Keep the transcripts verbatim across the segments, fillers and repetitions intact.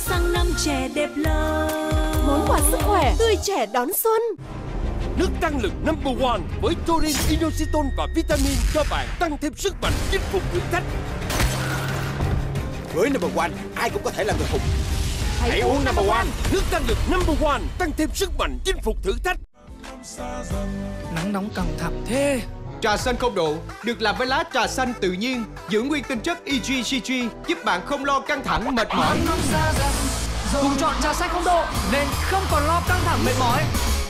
sang năm trẻ đẹp lớn. Món quà sức khỏe tươi trẻ đón xuân. Nước tăng lực number one với taurine, inositol và vitamin cho bạn tăng thêm sức mạnh chinh phục thử thách. Với number one, ai cũng có thể là người hùng. Hãy, Hãy uống number one. Nước tăng lực number one tăng thêm sức mạnh chinh phục thử thách. Nắng nóng căng thẳng thế. Trà xanh không độ được làm với lá trà xanh tự nhiên, giữ nguyên tinh chất e giê xê giê giúp bạn không lo căng thẳng mệt mỏi. Cùng chọn trà xanh không độ nên không còn lo căng thẳng mệt mỏi.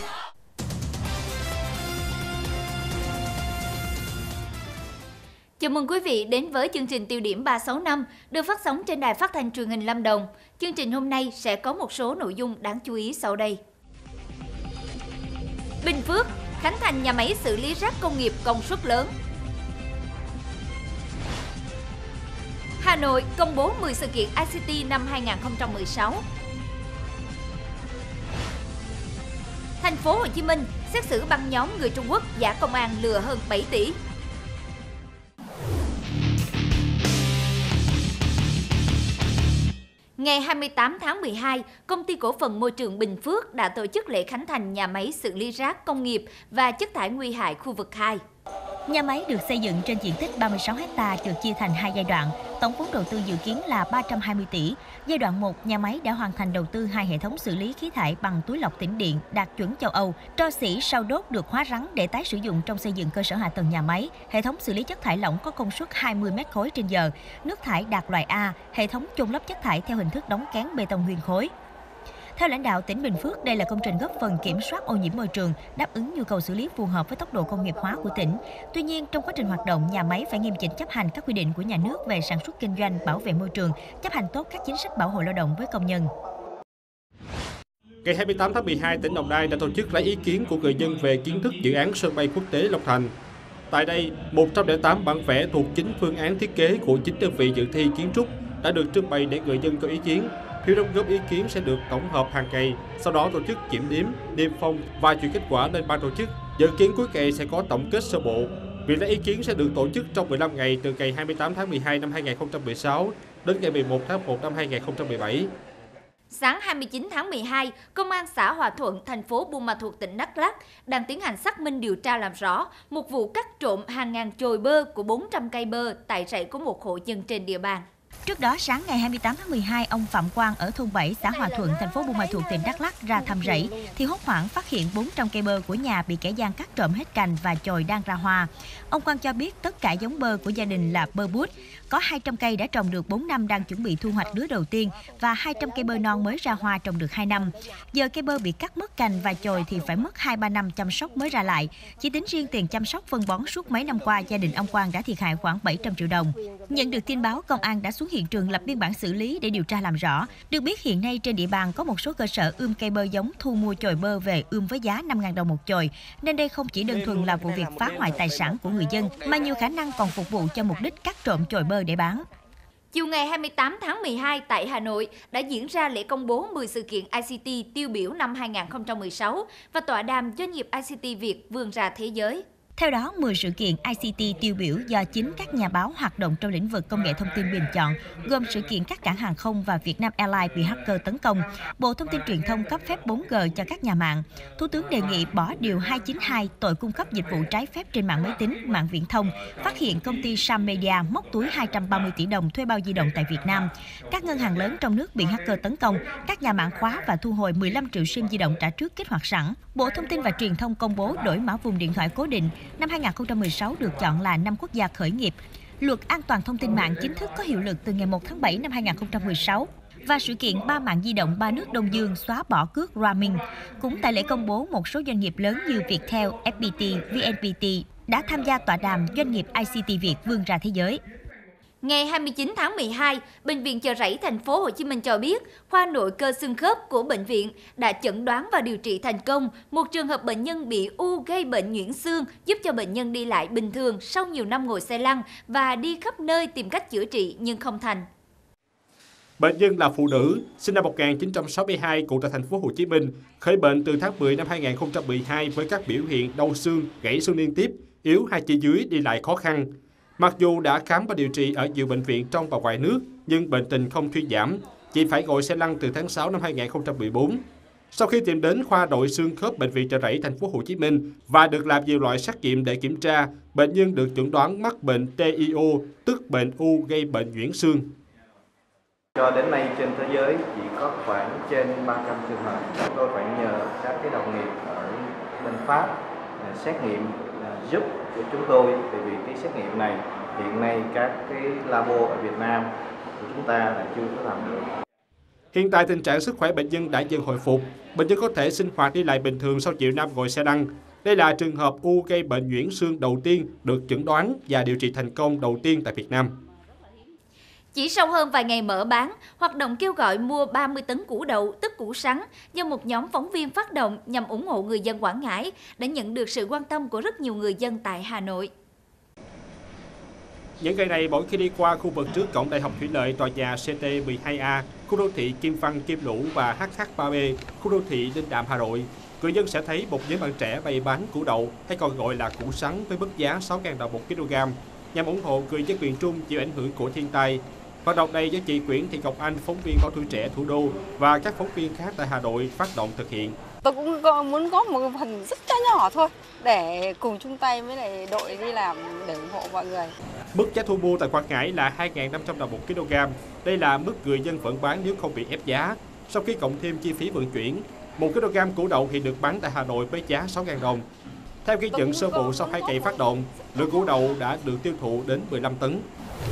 Chào mừng quý vị đến với chương trình Tiêu điểm ba sáu năm được phát sóng trên đài phát thanh truyền hình Lâm Đồng. Chương trình hôm nay sẽ có một số nội dung đáng chú ý sau đây. Bình Phước khánh thành nhà máy xử lý rác công nghiệp công suất lớn. Hà Nội công bố mười sự kiện i xê tê năm hai nghìn không trăm mười sáu. Thành phố Hồ Chí Minh xét xử băng nhóm người Trung Quốc giả công an lừa hơn bảy tỷ. Ngày hai mươi tám tháng mười hai, Công ty Cổ phần Môi trường Bình Phước đã tổ chức lễ khánh thành nhà máy xử lý rác công nghiệp và chất thải nguy hại khu vực hai. Nhà máy được xây dựng trên diện tích ba mươi sáu héc ta, được chia thành hai giai đoạn. Tổng vốn đầu tư dự kiến là ba trăm hai mươi tỷ. Giai đoạn một, nhà máy đã hoàn thành đầu tư hai hệ thống xử lý khí thải bằng túi lọc tĩnh điện đạt chuẩn châu Âu. Tro xỉ sau đốt được hóa rắn để tái sử dụng trong xây dựng cơ sở hạ tầng nhà máy. Hệ thống xử lý chất thải lỏng có công suất hai mươi mét khối trên giờ. Nước thải đạt loại A, hệ thống chôn lấp chất thải theo hình thức đóng kén bê tông nguyên khối. Theo lãnh đạo tỉnh Bình Phước, đây là công trình góp phần kiểm soát ô nhiễm môi trường, đáp ứng nhu cầu xử lý phù hợp với tốc độ công nghiệp hóa của tỉnh. Tuy nhiên, trong quá trình hoạt động, nhà máy phải nghiêm chỉnh chấp hành các quy định của nhà nước về sản xuất kinh doanh, bảo vệ môi trường, chấp hành tốt các chính sách bảo hộ lao động với công nhân. Ngày hai mươi tám tháng mười hai, tỉnh Đồng Nai đã tổ chức lấy ý kiến của người dân về kiến thức dự án sân bay quốc tế Long Thành. Tại đây, một trăm lẻ tám bản vẽ thuộc chín phương án thiết kế của chín đơn vị dự thi kiến trúc đã được trưng bày để người dân có ý kiến. Phiếu đóng góp ý kiến sẽ được tổng hợp hàng ngày, sau đó tổ chức kiểm đếm, niêm phong và chuyển kết quả lên ban tổ chức. Dự kiến cuối kỳ sẽ có tổng kết sơ bộ. Việc lấy ý kiến sẽ được tổ chức trong mười lăm ngày từ ngày hai mươi tám tháng mười hai năm hai nghìn không trăm mười sáu đến ngày mười một tháng một năm hai nghìn không trăm mười bảy. Sáng hai mươi chín tháng mười hai, Công an xã Hòa Thuận, thành phố Buôn Ma Thuột, tỉnh Đắk Lắk đang tiến hành xác minh điều tra làm rõ một vụ cắt trộm hàng ngàn chồi bơ của bốn trăm cây bơ tại rẫy của một hộ dân trên địa bàn. Trước đó, sáng ngày hai mươi tám tháng mười hai, ông Phạm Quang ở thôn bảy, xã Hòa Thuận, thành phố Buôn Ma Thuột, tỉnh Đắk Lắk ra thăm rẫy thì hốt hoảng phát hiện bốn trăm cây bơ của nhà bị kẻ gian cắt trộm hết cành và chồi đang ra hoa. Ông Quang cho biết tất cả giống bơ của gia đình là bơ bút. Có hai trăm cây đã trồng được bốn năm đang chuẩn bị thu hoạch lứa đầu tiên và hai trăm cây bơ non mới ra hoa trồng được hai năm. Giờ cây bơ bị cắt mất cành và chồi thì phải mất hai ba năm chăm sóc mới ra lại. Chỉ tính riêng tiền chăm sóc phân bón suốt mấy năm qua, gia đình ông Quang đã thiệt hại khoảng bảy trăm triệu đồng. Nhận được tin báo, công an đã xuống hiện trường lập biên bản xử lý để điều tra làm rõ. Được biết hiện nay trên địa bàn có một số cơ sở ươm cây bơ giống thu mua chồi bơ về ươm với giá năm nghìn đồng một chồi, nên đây không chỉ đơn thuần là vụ việc phá hoại tài sản của người dân mà nhiều khả năng còn phục vụ cho mục đích cắt trộm chồi bơ để bán. Chiều ngày hai mươi tám tháng mười hai tại Hà Nội đã diễn ra lễ công bố mười sự kiện i xê tê tiêu biểu năm hai nghìn không trăm mười sáu và tọa đàm doanh nghiệp i xê tê Việt vươn ra thế giới. Theo đó, mười sự kiện i xê tê tiêu biểu do chính các nhà báo hoạt động trong lĩnh vực công nghệ thông tin bình chọn, gồm sự kiện các cảng hàng không và Vietnam Airlines bị hacker tấn công, Bộ Thông tin Truyền thông cấp phép bốn G cho các nhà mạng. Thủ tướng đề nghị bỏ điều hai chín hai tội cung cấp dịch vụ trái phép trên mạng máy tính, mạng viễn thông, phát hiện công ty Sam Media móc túi hai trăm ba mươi tỷ đồng thuê bao di động tại Việt Nam. Các ngân hàng lớn trong nước bị hacker tấn công, các nhà mạng khóa và thu hồi mười lăm triệu sim di động trả trước kích hoạt sẵn. Bộ Thông tin và Truyền thông công bố đổi mã vùng điện thoại cố định. Năm hai nghìn không trăm mười sáu được chọn là năm quốc gia khởi nghiệp. Luật an toàn thông tin mạng chính thức có hiệu lực từ ngày một tháng bảy năm hai nghìn không trăm mười sáu. Và sự kiện ba mạng di động ba nước Đông Dương xóa bỏ cước roaming. Cũng tại lễ công bố, một số doanh nghiệp lớn như Viettel, ép pê tê, vê en pê tê đã tham gia tọa đàm doanh nghiệp i xê tê Việt vươn ra thế giới. Ngày hai mươi chín tháng mười hai, Bệnh viện Chợ Rẫy, thành phố Hồ Chí Minh cho biết, khoa nội cơ xương khớp của bệnh viện đã chẩn đoán và điều trị thành công một trường hợp bệnh nhân bị u gây bệnh nhuyễn xương, giúp cho bệnh nhân đi lại bình thường sau nhiều năm ngồi xe lăn và đi khắp nơi tìm cách chữa trị nhưng không thành. Bệnh nhân là phụ nữ, sinh năm một nghìn chín trăm sáu mươi hai, ngụ tại thành phố Hồ Chí Minh, khởi bệnh từ tháng mười năm hai nghìn không trăm mười hai với các biểu hiện đau xương, gãy xương liên tiếp, yếu hai chỉ dưới, đi lại khó khăn. Mặc dù đã khám và điều trị ở nhiều bệnh viện trong và ngoài nước, nhưng bệnh tình không thuyên giảm. chị phải gọi xe lăn từ tháng sáu năm hai nghìn không trăm mười bốn. Sau khi tìm đến khoa nội xương khớp bệnh viện Chợ Rẫy thành phố Hồ Chí Minh và được làm nhiều loại xét nghiệm để kiểm tra, bệnh nhân được chẩn đoán mắc bệnh T I O, tức bệnh u gây bệnh nhuyễn xương. Cho đến nay trên thế giới chỉ có khoảng trên ba trăm trường hợp. Chúng tôi phải nhờ các cái đồng nghiệp ở bên Pháp xét nghiệm giúp của chúng tôi, bởi vì cái xét nghiệm này hiện nay các cái labo ở Việt Nam của chúng ta là chưa có làm được. Hiện tại tình trạng sức khỏe bệnh nhân đã dần hồi phục, bệnh nhân có thể sinh hoạt đi lại bình thường sau nhiều năm ngồi xe lăn. Đây là trường hợp u gây bệnh nhuyễn xương đầu tiên được chẩn đoán và điều trị thành công đầu tiên tại Việt Nam. Chỉ sau hơn vài ngày mở bán, hoạt động kêu gọi mua ba mươi tấn củ đậu, tức củ sắn, do một nhóm phóng viên phát động nhằm ủng hộ người dân Quảng Ngãi, đã nhận được sự quan tâm của rất nhiều người dân tại Hà Nội. Những ngày này, mỗi khi đi qua khu vực trước cổng Đại học Thủy lợi tòa nhà C T mười hai A, khu đô thị Kim Văn, Kim Lũ và H H ba B, khu đô thị Linh Đàm, Hà Nội, người dân sẽ thấy một nhóm bạn trẻ bày bán củ đậu, hay còn gọi là củ sắn, với mức giá sáu nghìn đồng một kg, nhằm ủng hộ người dân miền Trung chịu ảnh hưởng của thiên tai. Hoạt động này do chị Nguyễn Thị Ngọc Anh, phóng viên Báo Tuổi Trẻ Thủ đô và các phóng viên khác tại Hà Nội phát động thực hiện. Tôi cũng muốn góp một phần rất nhỏ thôi để cùng chung tay với lại đội đi làm để ủng hộ mọi người. Mức giá thu mua tại Quảng Ngãi là hai nghìn năm trăm đồng một kg. Đây là mức người dân vẫn bán nếu không bị ép giá. Sau khi cộng thêm chi phí vận chuyển, một kg củ đậu hiện được bán tại Hà Nội với giá sáu nghìn đồng. Theo ghi nhận sơ bộ sau hai ngày phát động, lượng củ đậu đã được tiêu thụ đến mười lăm tấn.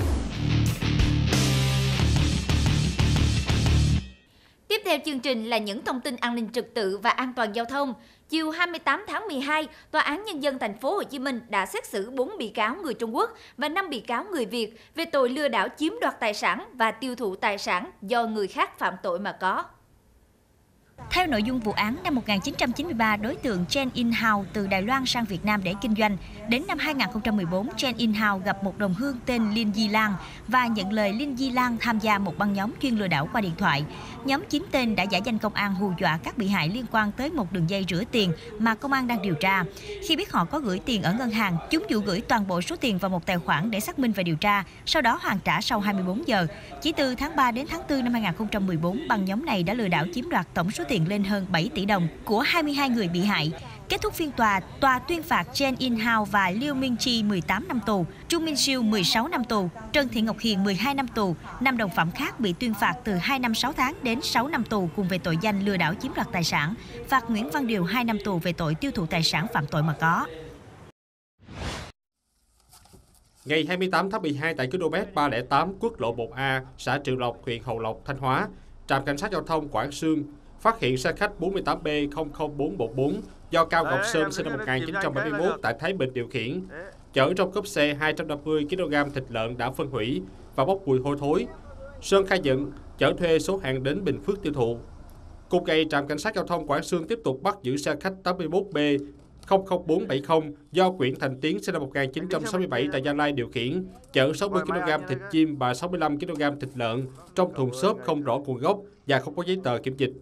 Tiếp theo chương trình là những thông tin an ninh trật tự và an toàn giao thông. Chiều hai mươi tám tháng mười hai, Tòa án Nhân dân thành phố Hồ Chí Minh đã xét xử bốn bị cáo người Trung Quốc và năm bị cáo người Việt về tội lừa đảo chiếm đoạt tài sản và tiêu thụ tài sản do người khác phạm tội mà có. Theo nội dung vụ án, năm một nghìn chín trăm chín mươi ba, đối tượng Chen In-hao từ Đài Loan sang Việt Nam để kinh doanh. Đến năm hai nghìn không trăm mười bốn, Chen In-hao gặp một đồng hương tên Linh Di Lan và nhận lời Linh Di Lan tham gia một băng nhóm chuyên lừa đảo qua điện thoại. Nhóm chín tên đã giả danh công an hù dọa các bị hại liên quan tới một đường dây rửa tiền mà công an đang điều tra. Khi biết họ có gửi tiền ở ngân hàng, chúng dụ gửi toàn bộ số tiền vào một tài khoản để xác minh và điều tra, sau đó hoàn trả sau hai mươi bốn giờ. Chỉ từ tháng ba đến tháng tư năm hai nghìn không trăm mười bốn, băng nhóm này đã lừa đảo chiếm đoạt tổng số tiền lên hơn bảy tỷ đồng của hai mươi hai người bị hại. Kết thúc phiên tòa, tòa tuyên phạt Chen In-hao và Liu Mingchi mười tám năm tù, Trung Minh Siêu mười sáu năm tù, Trần Thị Ngọc Hiền mười hai năm tù. Năm đồng phạm khác bị tuyên phạt từ hai năm sáu tháng đến sáu năm tù cùng về tội danh lừa đảo chiếm đoạt tài sản. Phạt Nguyễn Văn Điều hai năm tù về tội tiêu thụ tài sản phạm tội mà có. Ngày hai mươi tám tháng mười hai tại km ba không tám quốc lộ một A, xã Triệu Lộc, huyện Hậu Lộc, Thanh Hóa, trạm cảnh sát giao thông Quảng Xương phát hiện xe khách bốn tám B không không bốn một bốn do Cao Ngọc Sơn sinh năm một nghìn chín trăm bảy mươi mốt tại Thái Bình điều khiển, chở trong cốp xe hai trăm năm mươi ki lô gam thịt lợn đã phân hủy và bốc mùi hôi thối. Sơn khai nhận chở thuê số hàng đến Bình Phước tiêu thụ. Cùng ngày, trạm cảnh sát giao thông Quảng Xương tiếp tục bắt giữ xe khách tám mốt B không không bốn bảy không do Nguyễn Thành Tiến sinh năm một nghìn chín trăm sáu mươi bảy tại Gia Lai điều khiển, chở sáu mươi ki lô gam thịt chim và sáu mươi lăm ki lô gam thịt lợn trong thùng xốp không rõ nguồn gốc và không có giấy tờ kiểm dịch.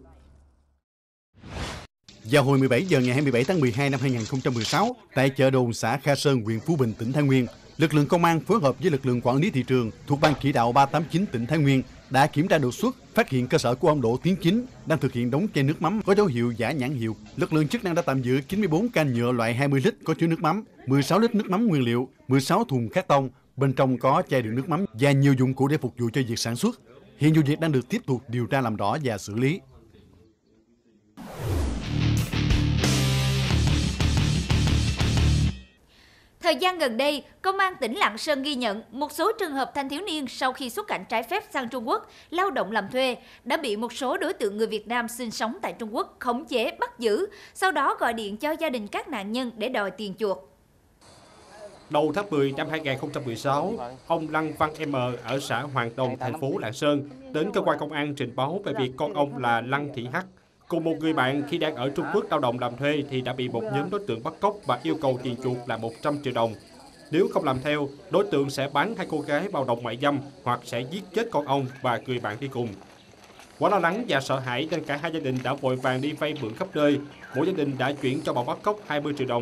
Vào hồi mười bảy giờ ngày hai mươi bảy tháng mười hai năm hai nghìn không trăm mười sáu, tại chợ đồn xã Kha Sơn, huyện Phú Bình, tỉnh Thái Nguyên, lực lượng công an phối hợp với lực lượng quản lý thị trường thuộc Ban chỉ đạo ba tám chín tỉnh Thái Nguyên đã kiểm tra đột xuất, phát hiện cơ sở của ông Đỗ Tiến Chính đang thực hiện đóng chai nước mắm có dấu hiệu giả nhãn hiệu. Lực lượng chức năng đã tạm giữ chín mươi bốn can nhựa loại hai mươi lít có chứa nước mắm, mười sáu lít nước mắm nguyên liệu, mười sáu thùng cát tông, bên trong có chai đựng nước mắm và nhiều dụng cụ để phục vụ cho việc sản xuất. Hiện vụ việc đang được tiếp tục điều tra làm rõ và xử lý. Thời gian gần đây, Công an tỉnh Lạng Sơn ghi nhận một số trường hợp thanh thiếu niên sau khi xuất cảnh trái phép sang Trung Quốc lao động làm thuê đã bị một số đối tượng người Việt Nam sinh sống tại Trung Quốc khống chế bắt giữ, sau đó gọi điện cho gia đình các nạn nhân để đòi tiền chuộc. Đầu tháng mười năm hai nghìn không trăm mười sáu, ông Lăng Văn M ở xã Hoàng Đồng, thành phố Lạng Sơn đến cơ quan công an trình báo về việc con ông là Lăng Thị Hắc cùng một người bạn khi đang ở Trung Quốc lao động làm thuê thì đã bị một nhóm đối tượng bắt cóc và yêu cầu tiền chuộc là một trăm triệu đồng. Nếu không làm theo, đối tượng sẽ bán hai cô gái vào đồng mại dâm hoặc sẽ giết chết con ông và người bạn đi cùng. Quá lo lắng và sợ hãi nên cả hai gia đình đã vội vàng đi vay mượn khắp nơi. Mỗi gia đình đã chuyển cho bọn bắt cóc hai mươi triệu đồng.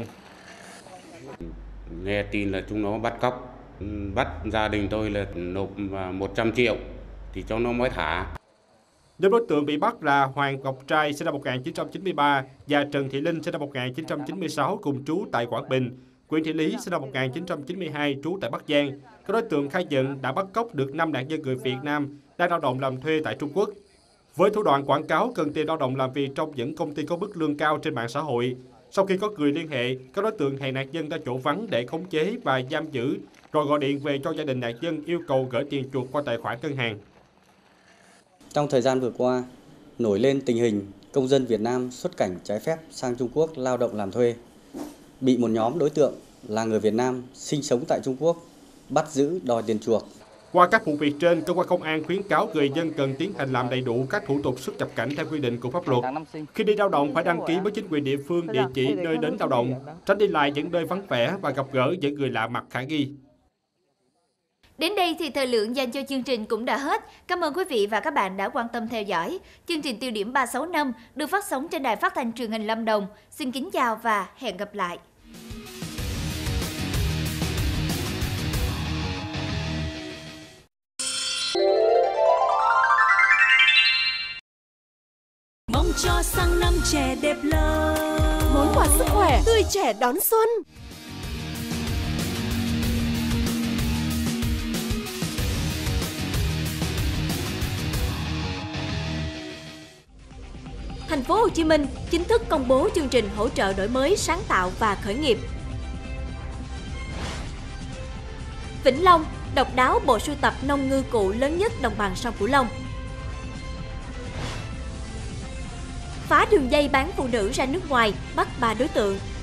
Nghe tin là chúng nó bắt cóc, bắt gia đình tôi là nộp một trăm triệu thì cho nó mới thả. Nhóm đối tượng bị bắt là Hoàng Ngọc Trai sinh năm một nghìn chín trăm chín mươi ba và Trần Thị Linh sinh năm một nghìn chín trăm chín mươi sáu cùng trú tại Quảng Bình, Nguyễn Thị Lý sinh năm một nghìn chín trăm chín mươi hai trú tại Bắc Giang. Các đối tượng khai nhận đã bắt cóc được năm nạn nhân người Việt Nam đang lao động làm thuê tại Trung Quốc. Với thủ đoạn quảng cáo cần tiền lao động làm việc trong những công ty có mức lương cao trên mạng xã hội, sau khi có người liên hệ, các đối tượng hẹn nạn nhân ra chỗ vắng để khống chế và giam giữ, rồi gọi điện về cho gia đình nạn nhân yêu cầu gửi tiền chuộc qua tài khoản ngân hàng. Trong thời gian vừa qua, nổi lên tình hình công dân Việt Nam xuất cảnh trái phép sang Trung Quốc lao động làm thuê, bị một nhóm đối tượng là người Việt Nam sinh sống tại Trung Quốc bắt giữ đòi tiền chuộc. Qua các vụ việc trên, cơ quan công an khuyến cáo người dân cần tiến hành làm đầy đủ các thủ tục xuất nhập cảnh theo quy định của pháp luật. Khi đi lao động phải đăng ký với chính quyền địa phương địa chỉ nơi đến lao động, tránh đi lại những nơi vắng vẻ và gặp gỡ những người lạ mặt khả nghi. Đến đây thì thời lượng dành cho chương trình cũng đã hết. Cảm ơn quý vị và các bạn đã quan tâm theo dõi. Chương trình Tiêu điểm ba sáu năm được phát sóng trên đài phát thanh truyền hình Lâm Đồng. Xin kính chào và hẹn gặp lại. Mong cho sang năm trẻ đẹp lớn, món quà sức khỏe tươi trẻ đón xuân. Thành phố Hồ Chí Minh chính thức công bố chương trình hỗ trợ đổi mới, sáng tạo và khởi nghiệp. Vĩnh Long độc đáo bộ sưu tập nông ngư cụ lớn nhất đồng bằng sông Cửu Long. Phá đường dây bán phụ nữ ra nước ngoài, bắt ba đối tượng.